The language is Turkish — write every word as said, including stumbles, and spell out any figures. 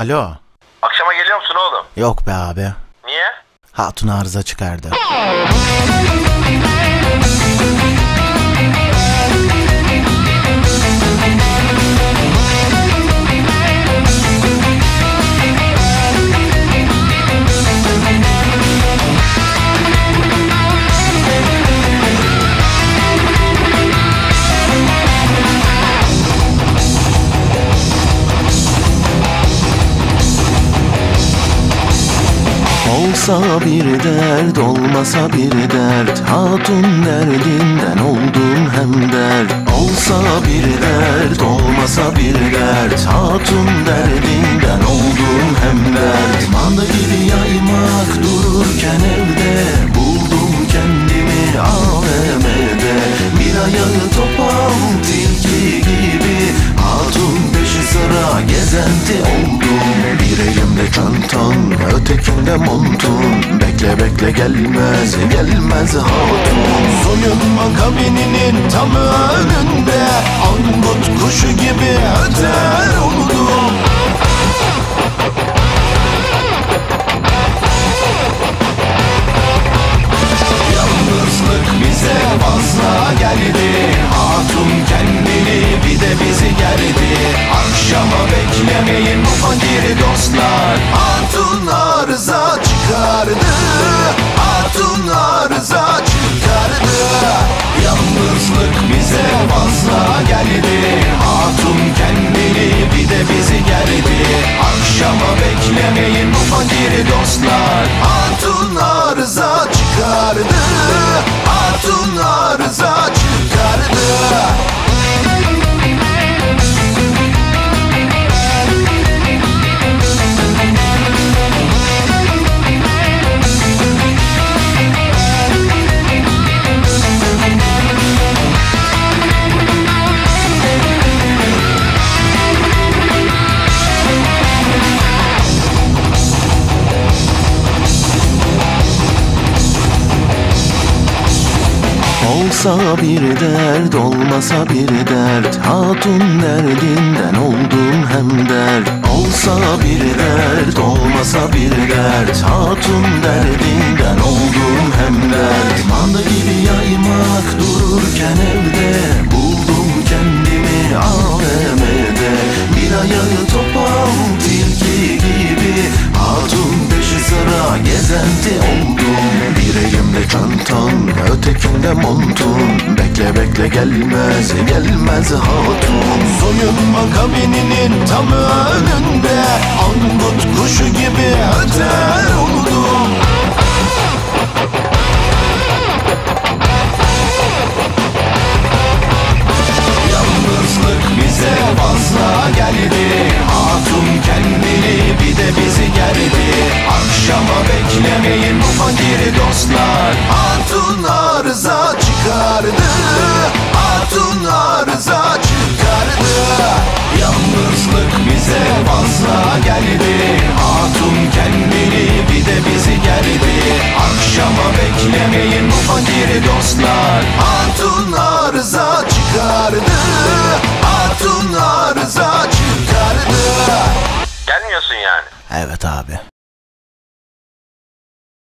Alo. Akşama geliyor musun oğlum? Yok be abi. Niye? Hatun arıza çıkardı. Olsa bir dert, olmasa bir dert, hatun derdinden oldum hem dert. Olsa bir dert, olmasa bir dert, hatun derdinden oldum hem dert. Manda gibi yaymak dururken evde, buldum kendimi A V M'de. Bir ayağı topal tilki gibi, hatun peşi sıra gezenti oldum. Bir elimde çantam, ötekinde montun. Bekle bekle gelmez, gelmez hatun. Soyunma kabininin tam önünde, angut kuşu gibi öter oldum. Yalnızlık bize fazla geldi, hatun kendini bir de bizi gerdi. Akşama beklemeyin bu fakir dostlar, hatun arıza çıkardı, hatun arıza çıkardı. Yalnızlık bize fazla geldi, hatun kendini bir de bizi gerdi. Akşama beklemeyin bu fakir dostlar, hatun arıza çıkardı, hatun arıza çıkardı. Olsa bir dert, olmasa bir dert, hatun derdinden oldum hem dert. Olsa bir dert, olmasa bir dert, hatun derdinden oldum hem dert. Manda gibi yaymak dururken evde, buldum kendimi A V M'de. Bir ayağı topal tilki gibi, hatun peşi sıra gezenti oldum. Bir elimde çantam, ötekinde montun. Bekle bekle gelmez, gelmez hatun. Soyunma kabininin tam önünde, angut kuşu gibi öter oldum. Yalnızlık bize fazla geldi, hatun kendini bir de bizi gerdi. Akşama beklemeyin bu fakir dostlar, hatun arıza çıkardı, hatun arıza çıkardı. Yalnızlık bize fazla geldi, hatun kendini bir de bizi gerdi. Akşama beklemeyin bu fakir dostlar, hatun arıza çıkardı, hatun arıza çıkardı. Gelmiyorsun yani. Evet abi.